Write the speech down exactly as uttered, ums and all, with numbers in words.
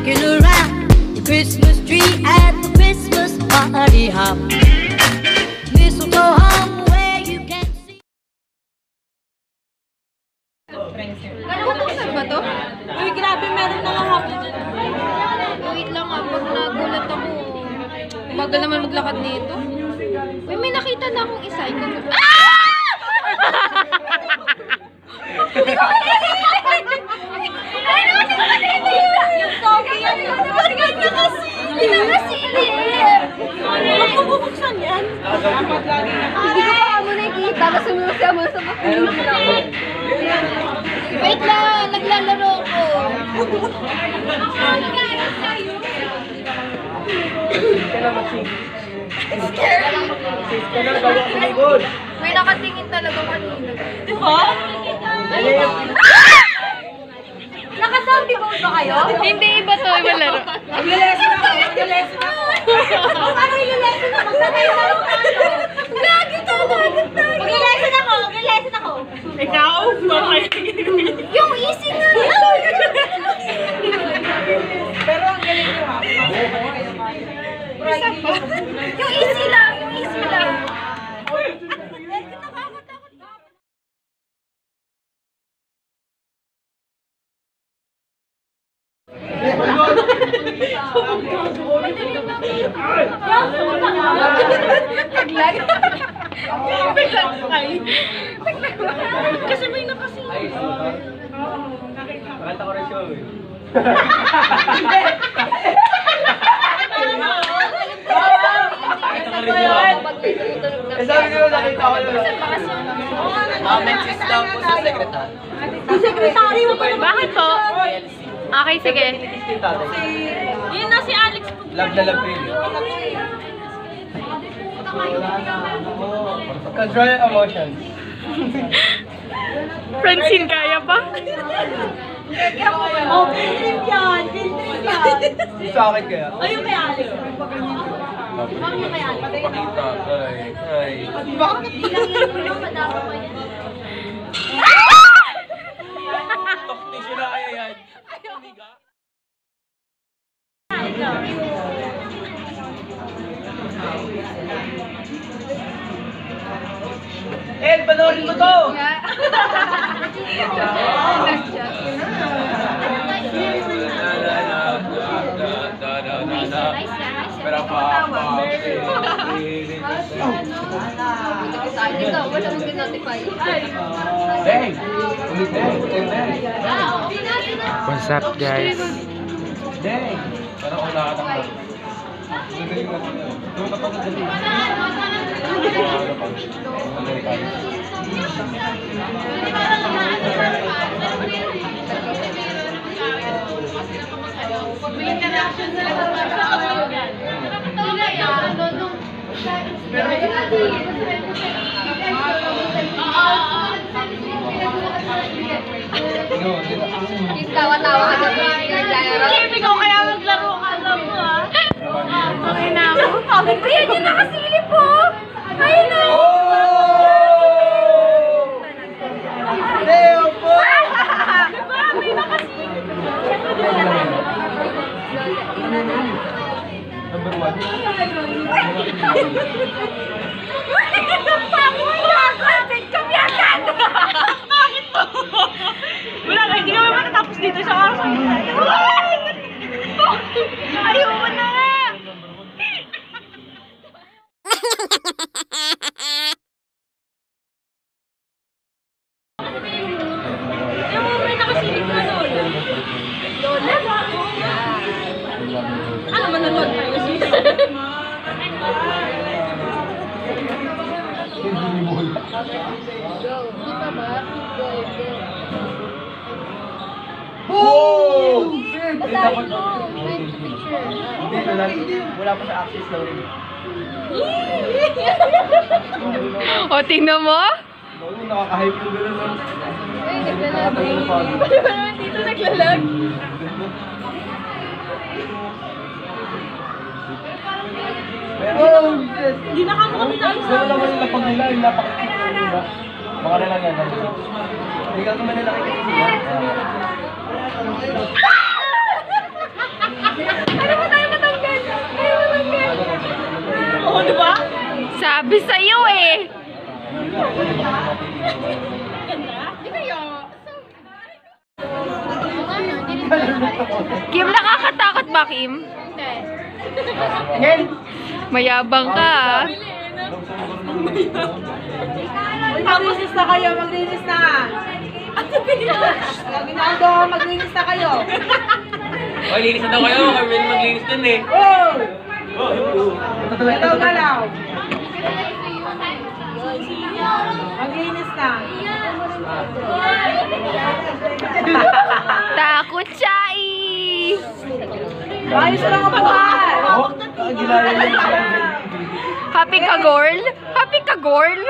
rocking around the Christmas tree at the Christmas party hop. Mistletoe hung where you can see. Saan ba to? Uy, grabe, meron na lang ako dyan. Wait lang ah, pag nagulat ako. Umagal naman maglakad nito. Uy, may nakita na akong isa. Ikaw na. Ah! Ay, naman si Manila! Yung Sophie yan! Ba't ganyan kasi? Hindi na nasilip! Ba't mabubuksan yan? Hindi ko pa mo nakikita. Basta mo siya mo sa bakit. Wait lang! Naglalaro ko! May nakatingin talaga kanina. Di ba? Naka-zombie mode ba kayo? Hindi, iba to. Iba laro. Mag-lesson ako. Mag-lesson ako. Ano yung lesson ako? Magsanay na ako. Lagi to. Lagi to. Mag-lesson ako. Mag-lesson ako. Ikaw? Yung easy na. Pero ang galing nyo ha. Yung easy lang. Yung easy lang. Kasi may nakasi. Nakita ko rin siya eh. Eh sabi nyo nakita ko yun. Message daw po sa sekretary. Sa sekretary mo pa naman. Bakit po? Okay, sige. Yun na si Alex. Love na love yun. Control your emotions. Francine, kaya pa? Oh, pinrip yan. Pinrip yan. Sa akin kaya? Ayun kay Alex. Ma'am yung kay Alex. Pakita. Ay, ay. Bakit? Ilang yan. Madama pa yan. Talk tissue na kaya yan. Eh, panoorin mo to! Pero pa, pa, Ikaw, wala mong pinotify. Hey! Ulit eh! What's up, guys? Dang! Parang wala ka tang doon ka pag dali. May interaction sila sa mga tao. Wala yan. Yung tawa-tawa ka na. Kim, ikaw kaya maglaro ka lang mo ha? Okay na ako. Ayan yung nakasilip po! Ayun na! Leo po! Diba? May nakasilip! Number one. Bakit kami agad? Bakit po? Wala ka, hindi kami matatapos dito sa oras. Ayaw mo na nga! Yung may nakasilip na Lola. Lola? Ano manonood tayo? Go. Di pa ba? Go, go. Oh! Basahin mo. Picture. Hindi, wala, wala pa sa access daw rin. O, tingnan mo? Oo, nakaka-hype yung gano'n. Ay, naglalag. Ano pa? Ano ba naman dito naglalag? Oh, yes! Hindi na kamo kami naalis Pero naman yung lapag nila, yung napakakit na nila. Baka na lang yan. Hindi ka naman nila kikita sila. Sabi sa'yo eh. Kim, nakakatakot ba, Kim? Mayabang ka, ah. Maglinis na kayo, maglinis na. Lagi na ako, maglinis na kayo. Oy, linis na daw kayo. Kami rin maglinis dun eh. Oh! Galaw, galaw. Maglinis na. Takot siya, eh. Ayos lang ang buhay. Happy ka, girl? Happy ka, girl?